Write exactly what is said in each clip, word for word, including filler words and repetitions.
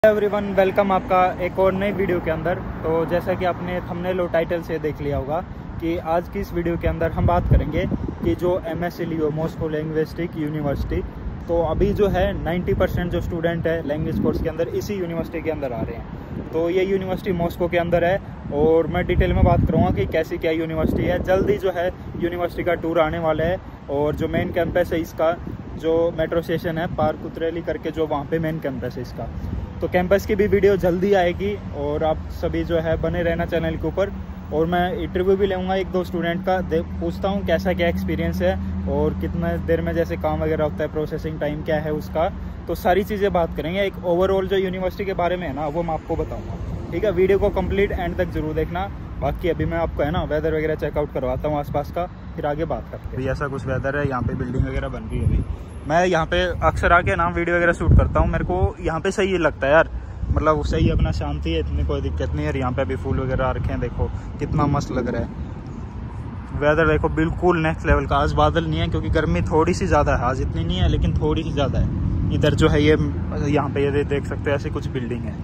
Everyone, welcome आपका एक और नई वीडियो के अंदर। तो जैसा कि आपने थंबनेल और टाइटल से देख लिया होगा कि आज की इस वीडियो के अंदर हम बात करेंगे कि जो M S C Leo Moscow linguistic university, तो अभी जो है नब्बे परसेंट जो स्टूडेंट है लैंग्वेज कोर्स के अंदर इसी यूनिवर्सिटी के अंदर आ रहे हैं। तो ये यूनिवर्सिटी मॉस्को के अंदर है और मैं डिटेल में बात करूँगा कि कैसी क्या यूनिवर्सिटी है। जल्दी जो है यूनिवर्सिटी का टूर आने वाला है और जो मेन कैंपस है इसका, जो मेट्रो स्टेशन है पार्क उतरेली करके, जो वहाँ पे मेन कैंपस है इसका, तो कैंपस की भी वीडियो जल्दी आएगी और आप सभी जो है बने रहना चैनल के ऊपर। और मैं इंटरव्यू भी लूँगा एक दो स्टूडेंट का, दे पूछता हूँ कैसा क्या एक्सपीरियंस है और कितना देर में जैसे काम वगैरह होता है, प्रोसेसिंग टाइम क्या है उसका, तो सारी चीज़ें बात करेंगे। एक ओवरऑल जो यूनिवर्सिटी के बारे में है ना वो मैं आपको बताऊँगा, ठीक है। वीडियो को कंप्लीट एंड तक जरूर देखना। बाकी अभी मैं आपको है ना वेदर वगैरह चेकआउट करवाता हूँ आसपास का, फिर आगे बात करते हैं। अभी ऐसा कुछ वेदर है, यहाँ पे बिल्डिंग वगैरह बन रही है। अभी मैं यहाँ पे अक्सर आके ना वीडियो वगैरह शूट करता हूँ, मेरे को यहाँ पे सही लगता है यार, मतलब सही अपना शांति है, इतनी कोई दिक्कत नहीं है। यहाँ पे अभी फूल वगैरह रखे हैं, देखो कितना मस्त लग रहा है। वेदर देखो बिल्कुल नेक्स्ट लेवल का। आज बादल नहीं है क्योंकि गर्मी थोड़ी सी ज़्यादा है, आज इतनी नहीं है लेकिन थोड़ी सी ज़्यादा है। इधर जो है ये यहाँ पे ये देख सकते हो ऐसी कुछ बिल्डिंग है।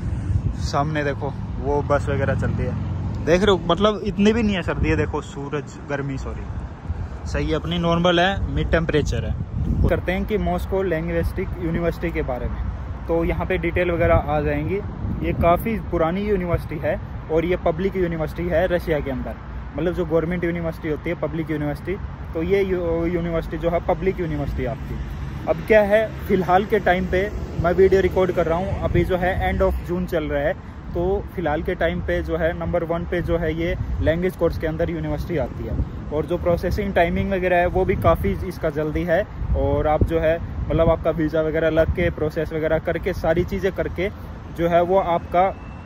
सामने देखो वो बस वगैरह चल रही है, देख रहे हो, मतलब इतनी भी नहीं है सर्दी है। देखो सूरज, गर्मी सॉरी सही है, अपनी नॉर्मल है, मिड टेम्परेचर है। करते हैं कि मॉस्को लिंग्विस्टिक यूनिवर्सिटी के बारे में, तो यहाँ पे डिटेल वगैरह आ जाएंगी। ये काफ़ी पुरानी यूनिवर्सिटी है और ये पब्लिक यूनिवर्सिटी है रशिया के अंदर, मतलब जो गवर्नमेंट यूनिवर्सिटी होती है पब्लिक यूनिवर्सिटी, तो ये यूनिवर्सिटी जो है पब्लिक यूनिवर्सिटी आपकी। अब क्या है, फ़िलहाल के टाइम पे मैं वीडियो रिकॉर्ड कर रहा हूँ, अभी जो है एंड ऑफ जून चल रहा है, तो फिलहाल के टाइम पे जो है नंबर वन पे जो है ये लैंग्वेज कोर्स के अंदर यूनिवर्सिटी आती है। और जो प्रोसेसिंग टाइमिंग वगैरह है वो भी काफ़ी इसका जल्दी है। और आप जो है मतलब आपका वीज़ा वगैरह लग के प्रोसेस वगैरह करके सारी चीज़ें करके जो है वो आपका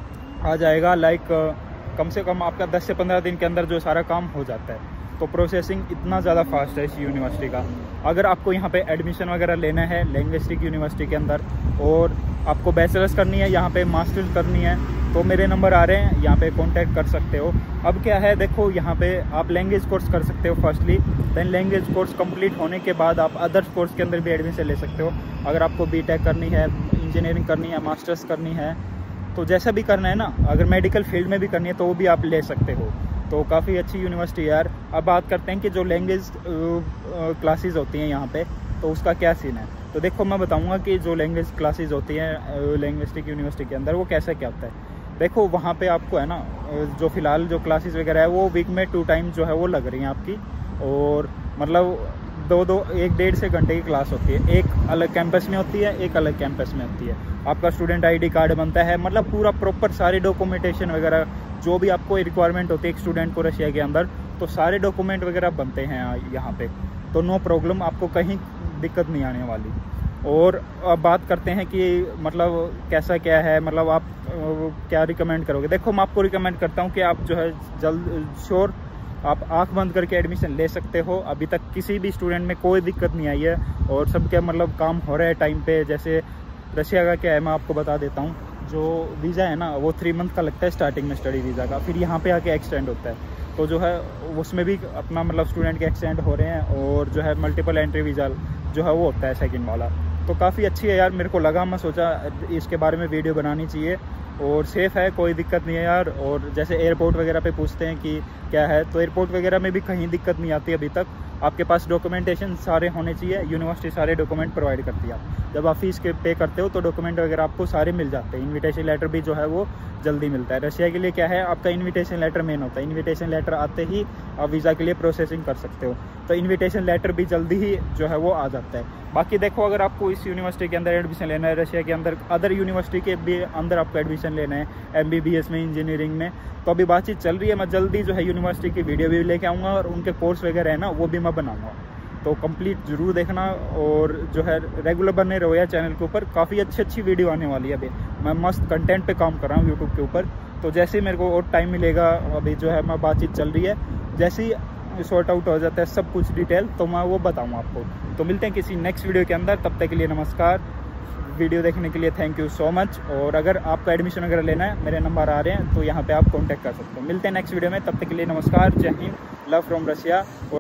आ जाएगा, लाइक कम से कम आपका दस से पंद्रह दिन के अंदर जो सारा काम हो जाता है। तो प्रोसेसिंग इतना ज़्यादा फास्ट है इस यूनिवर्सिटी का। अगर आपको यहाँ पे एडमिशन वगैरह लेना है लिंग्विस्टिक यूनिवर्सिटी के अंदर और आपको बैचलर्स करनी है, यहाँ पे मास्टर्स करनी है, तो मेरे नंबर आ रहे हैं, यहाँ पे कांटेक्ट कर सकते हो। अब क्या है, देखो यहाँ पे आप लैंग्वेज कोर्स कर सकते हो firstly, then language course complete होने के बाद आप अदर्स कोर्स के अंदर भी एडमिशन ले सकते हो। अगर आपको बीटेक करनी है, इंजीनियरिंग करनी है, मास्टर्स करनी है, तो जैसा भी करना है ना, अगर मेडिकल फील्ड में भी करनी है तो वो भी आप ले सकते हो। तो काफ़ी अच्छी यूनिवर्सिटी है यार। अब बात करते हैं कि जो लैंग्वेज क्लासेस होती हैं यहाँ पे, तो उसका क्या सीन है। तो देखो मैं बताऊँगा कि जो लैंग्वेज क्लासेस होती हैं लिंग्विस्टिक यूनिवर्सिटी के अंदर वो कैसा क्या होता है। देखो वहाँ पे आपको है ना, जो फ़िलहाल जो क्लासेस वगैरह है वो वीक में टू टाइम जो है वो लग रही हैं आपकी, और मतलब दो दो एक डेढ़ से घंटे की क्लास होती है। एक अलग कैंपस में होती है, एक अलग कैंपस में होती है। आपका स्टूडेंट आईडी कार्ड बनता है, मतलब पूरा प्रॉपर सारे डॉक्यूमेंटेशन वगैरह जो भी आपको रिक्वायरमेंट होती है एक स्टूडेंट को रशिया के अंदर, तो सारे डॉक्यूमेंट वगैरह बनते हैं यहाँ पे। तो नो प्रॉब्लम, आपको कहीं दिक्कत नहीं आने वाली। और अब बात करते हैं कि मतलब कैसा क्या है, मतलब आप क्या रिकमेंड करोगे। देखो मैं आपको रिकमेंड करता हूँ कि आप जो है जल्द श्योर आप आंख बंद करके एडमिशन ले सकते हो। अभी तक किसी भी स्टूडेंट में कोई दिक्कत नहीं आई है और सबके मतलब काम हो रहा है टाइम पे। जैसे रशिया का क्या है मैं आपको बता देता हूँ, जो वीज़ा है ना वो थ्री मंथ का लगता है स्टार्टिंग में स्टडी वीज़ा का, फिर यहाँ पे आके एक्सटेंड होता है। तो जो है उसमें भी अपना मतलब स्टूडेंट के एक्सटेंड हो रहे हैं, और जो है मल्टीपल एंट्री वीज़ा जो है वो होता है सेकंड वाला। तो काफ़ी अच्छी है यार, मेरे को लगा, मैं सोचा इसके बारे में वीडियो बनानी चाहिए। और सेफ़ है, कोई दिक्कत नहीं है यार। और जैसे एयरपोर्ट वगैरह पे पूछते हैं कि क्या है, तो एयरपोर्ट वगैरह में भी कहीं दिक्कत नहीं आती अभी तक। आपके पास डॉक्यूमेंटेशन सारे होने चाहिए, यूनिवर्सिटी सारे डॉक्यूमेंट प्रोवाइड करती है। जब आप फीस के पे करते हो तो डॉक्यूमेंट वगैरह आपको सारे मिल जाते हैं। इन्विटेशन लेटर भी जो है वो जल्दी मिलता है। रशिया के लिए क्या है, आपका इन्विटेशन लेटर मेन होता है। इन्विटेशन लेटर आते ही आप वीज़ा के लिए प्रोसेसिंग कर सकते हो, तो इन्विटेशन लेटर भी जल्दी ही जो है वो आ जाता है। बाकी देखो अगर आपको इस यूनिवर्सिटी के अंदर एडमिशन लेना है, रशिया के अंदर अदर यूनिवर्सिटी के भी अंदर आपको एडमिशन लेना है, एम बी बी एस में, इंजीनियरिंग में, तो अभी बातचीत चल रही है। मैं जल्दी जो है यूनिवर्सिटी की वीडियो भी लेके आऊँगा और उनके कोर्स वगैरह है ना वो भी मैं बनाऊँगा, तो कंप्लीट जरूर देखना। और जो है रेगुलर बने रहो यार चैनल के ऊपर, काफ़ी अच्छी अच्छी वीडियो आने वाली है। अभी मैं मस्त कंटेंट पे काम कर रहा हूँ यूट्यूब के ऊपर, तो जैसे ही मेरे को और टाइम मिलेगा, अभी जो है मैं बातचीत चल रही है, जैसे ही सॉर्ट आउट हो जाता है सब कुछ डिटेल तो मैं वो बताऊँगा आपको। तो मिलते हैं किसी नेक्स्ट वीडियो के अंदर, तब तक के लिए नमस्कार। वीडियो देखने के लिए थैंक यू सो मच। और अगर आपको एडमिशन वगैरह लेना है, मेरे नंबर आ रहे हैं, तो यहाँ पे आप कांटेक्ट कर सकते हो। मिलते हैं नेक्स्ट वीडियो में, तब तक के लिए नमस्कार, जय हिंद, लव फ्रॉम रशिया।